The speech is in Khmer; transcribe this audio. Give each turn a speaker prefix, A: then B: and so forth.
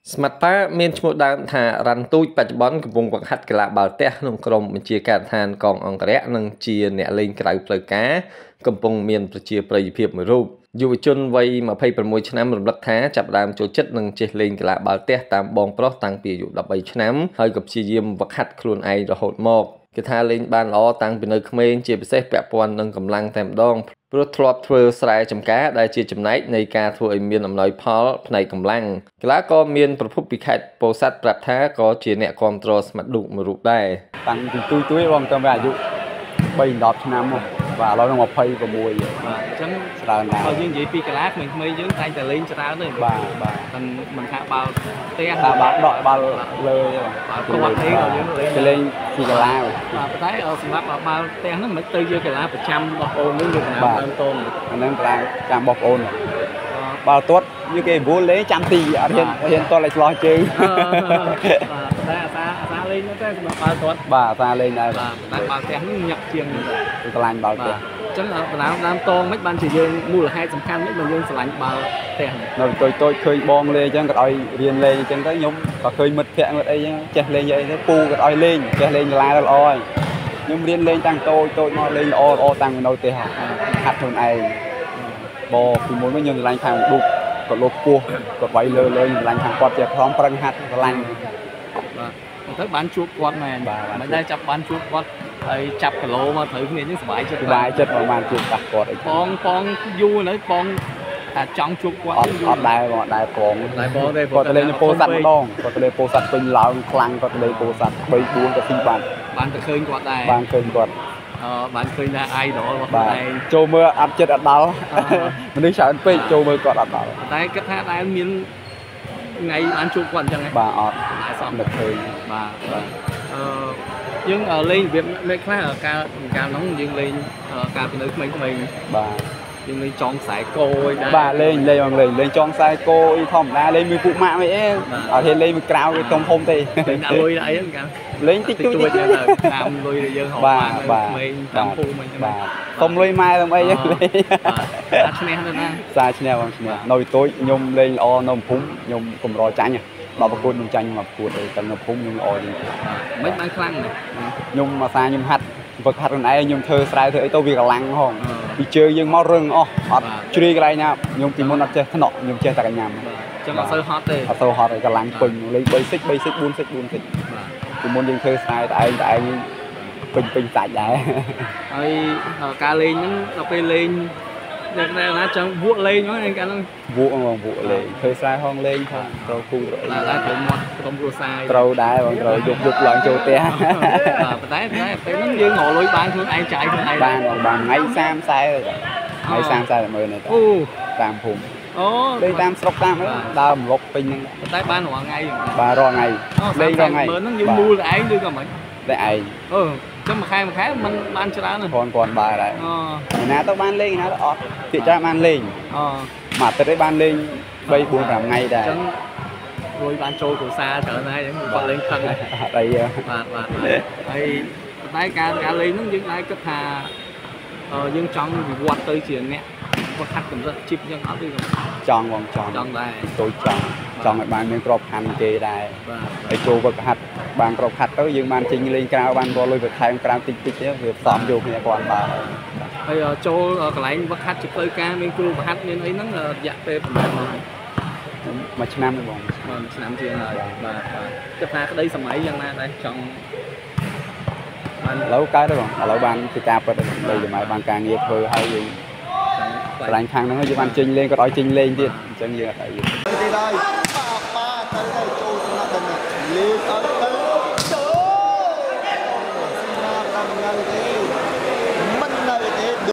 A: ស្មាត់ប៉ាមានឈ្មោះដើមថារ៉ាន់ទូចបច្ចុប្បន្នកំពុងបង្ហាត់កីឡាបាល់ទះក្នុងក្រុមបញ្ជាការដ្ឋានកងអង្គរៈនិងជាអ្នកលេងក្រៅផ្លូវការកំពុងមានប្រជាប្រិយភាពមួយរូបយុវជនវ័យ26ឆ្នាំរំលឹកថាចាប់ផ្ដើមចូលចិត្តនិងចេះលេងកីឡាបាល់ទះតាមបងប្រុសតាំងពីអាយុ13ឆ្នាំហើយក៏ព្យាយាមវឹកហាត់ខ្លួនឯងរហូតមកគេថាលេងបានល្អតាំងពីនៅក្មេងជាពិសេសពាក់ព័ន្ធនឹងកម្លាំងតែម្ដងព្រោះធ្លាប់ធ្វើស្រែចម្ការដែលជាចំណែកនៃការធ្វើឲ្យមានអំណោយផលផ្នែកកម្លាំងកីឡាក៏មានប្រភពពីខេត្តពោធិ៍សាត់ប្រាប់ថាក៏ជាអ្នកគ្រប់គ្រងស្មាត់ឌូកមួយរូបដែរ
B: តាំងពីទួយបងតាំងពីអាយុ3-10ឆ្នាំមកបាទឥឡូវនឹង26បាទអញ្ចឹងច្រើនណាស់
C: ហើយយើងនិយាយពីកីឡាក្មេងៗយើងតែងតែលេងច្រើនទេ
B: បាទ
C: មិនថាបាល់ផ្ទះ
B: ថាបាល់ដកបាល់លើ
C: បាល់គាត់ទេយើង
B: លេងពីកីឡា
C: បាទតែសម្រាប់បាល់ផ្ទះហ្នឹងមិនទៅយកកីឡាប្រចាំរបស់បងយើងយកណាដើមតូន
B: អាហ្នឹងកីឡាចាំរបស់បងបាល់ទាត់យកគេវល់លេងចាំទីអត់ហ៊ានទាត់ឲ្យឆ្លោះជើង
C: តែអាសាលេងទៅសម្រាប់បាល់ទាត់
B: បាទអាសាលេងដែរ
C: បាទតែបាល់ផ្ទះនេះញាក់ជាង
B: ទៅឆ្លាញ់បាល់ផ្ទះ
C: អញ្ចឹងបណ្ដាដើមតងមិនបានជាយើងមូលហេតុសំខាន់មិនបើយើងឆ្លាញ់បាល់ផ្ទះ
B: នៅតូចឃើញបងលេងអញ្ចឹងក៏ឲ្យរៀនលេងអញ្ចឹងទៅខ្ញុំក៏ឃើញមិត្តភក្តិមិត្តអីអញ្ចឹងចេះលេងអីទៅពូក៏ឲ្យលេងចេះលេងកីឡាល្អហើយខ្ញុំរៀនលេងតាំងតូចមកលេងល្អតាំងពីនៅផ្ទះហាត់ខ្លួនឯងបងពីមុនខ្ញុំឆ្លាញ់ខាងឌុកគាត់លោកពោះគាត់វាយលើឆ្លាញ់ខាងគាត់ជាខំប្រឹងហាត់ឆ្លាញ់
C: បាទទៅបានជួបគាត់មែនមិនដែលចាប់បានជួបគាត់ហើយចាប់គីឡូមកត្រូវគ្នាហ្នឹងសុបាយចិត្ត
B: មកបានជួបប៉ះគាត់អី
C: បងយូរនៅបងតែចង់ជួបគាត់
B: អត់ដែរបងដែរបង
C: ទេ
B: គាត់ទៅលេងពោធិ៍សាត់ម្ដងគាត់ទៅលេងពោធិ៍សាត់ពេញឡើងខ្លាំងគាត់ទៅលេងពោធិ៍សាត់3-4ក៏ស៊ី
C: បានទៅឃើញគាត់ដែរ
B: បានឃើញគាត់
C: បានឃើញថា idol របស់
B: គាត់ឯងចូលមើលអត់ចិត្តអត់ដល់មនុស្សច្រើនពេកចូលមើលគាត់អត់ដល់
C: តែគិតថាដែលមានថ្ងៃបានជួបគាត់អញ្ចឹងហ៎
B: បាទអត់
C: តែសំ
B: នឹកឃើញ
C: បាទយើងលេងរបៀបមេខ្លះកាលនោះយើងលេងកាលពីនៅក្មេងៗ
B: បាទ
C: យើងលេងចងខ្សែគោអីដែរ
B: បាទលេងចងខ្សែគោអីធម្មតាលេងមួយពួកម៉ាក់មិនអីអត់ហ៊ានលេងមួយក្រៅវាធំទេ
C: លេងដាក់លុយដាក់អីហ្នឹងកាល
B: លេងតិចតួច
C: ទៅតាមលុយដែលយើងហៅបានក្មេងតាមភូមិអញ្ចឹង
B: បាទសុំលុយម៉ែតាមអីអញ្ចឹងលេង
C: បាទឈ្នះទៅណា
B: សារឈ្នះបងឈ្នះនៅតូចខ្ញុំលេងល្អនៅភូមិខ្ញុំកម្រចាញ់ដល់ប្រកួតខ្ញុំចាញ់មកប្រកួតទៅនៅភូមិខ្ញុំល្អជាង
C: មិនបានខ្លាំងណាស់
B: ខ្ញុំអាសាខ្ញុំហាត់វឹកហាត់ខ្លួនឯងខ្ញុំធ្វើស្រែធ្វើអីទៅវាកម្លាំងហងពីជើងយើងមករឹងអស់អត់ជ្រាយកន្លែងណាខ្ញុំពីមុនអត់ចេះថ្នាក់ខ្ញុំចេះតែកញ្ញាំ
C: ចឹងអត់សូវហត់ទេ
B: អត់សូវហត់ទេកម្លាំងពេញលេង3សិច4សិចពីមុនយើងធ្វើស្រែតែឯងពេញសាច់ដែរ
C: ហើយការលេងហ្នឹងដល់ពេលលេងអ្នកណាចង់វក់លេងហ្នឹងកាលហ្នឹង
B: វក់លេងធ្វើស្រែហងលេងផងត្រូវគូត្រូវ
C: ត្រូវមាត់ក្រុមគ្រួសារ
B: ត្រូវដែរបងត្រូវយកឡើងចូលផ្ទះ
C: បាទតែពេលហ្នឹងយើងរកលុយបានខ្លួនឯងចាយខ្លួនឯង
B: បានថ្ងៃ30-40ថ្ងៃ30-40ម៉ឺនទេ
C: អូ
B: តាមភូមិ
C: អូ
B: លេងតាមស្រុកតាមដើររំលប់ពេញហ្នឹង
C: តែបានរាល់ថ្ងៃ
B: បាទរាល់ថ្ងៃ
C: លេងរាល់ថ្ងៃហ្នឹងយើងមូលតែឯងឬក៏មិន
B: តែឯង
C: ចឹងមួយខែมันបានច្រើនណាស់
B: គាត់បានដែរណាទៅបានលេងណាទៅអត់ភាគច្រើនបានលេងមួយអាទិត្យឯងបានលេង3-4-5ថ្ងៃដែរ
C: ចឹងលុយបានចូលគ្រួសារច្រើនហើយចឹងគាត់លេងខឹងហើយ
B: អត់អី
C: បាទហើយតែការលេងហ្នឹងយើងដែរគិតថាយើងចង់វិវត្តទៅជាអ្នកវឹកហាត់កម្រិតជីបចឹងអត់ទេ
B: ចង់បងចង់
C: ដែរ
B: ទៅចង់ឲ្យបានមានក្របខ័ណ្ឌគេដែរហើយចូលវឹកហាត់បានក្របខ័ណ្ឌទៅយើងបានចេញលេងក្រៅបានរកលុយបន្ថែមក្រៅតិចទៅវាផ្សំយកគ្នាគាត់បាន
C: ហើយចូលកន្លែងវឹកហាត់ជាផ្លូវការមានគ្រូបង្ហាត់មានអីហ្នឹងរយៈពេលប្រហែល
B: មួយឆ្នាំទេបង
C: ឆ្នាំជាងហើយបាទគិតថាក្តីសម័យយ៉ាងណាដែរចង់
B: បានឥឡូវកើតទេបងឥឡូវបានជាការពិតហើយសម័យបានការងារធ្វើហើយយើងកន្លែងខាងហ្នឹងយើងបានចេញលេងគាត់ឲ្យចេញលេងទៀតអញ្ចឹងយើងអត់អី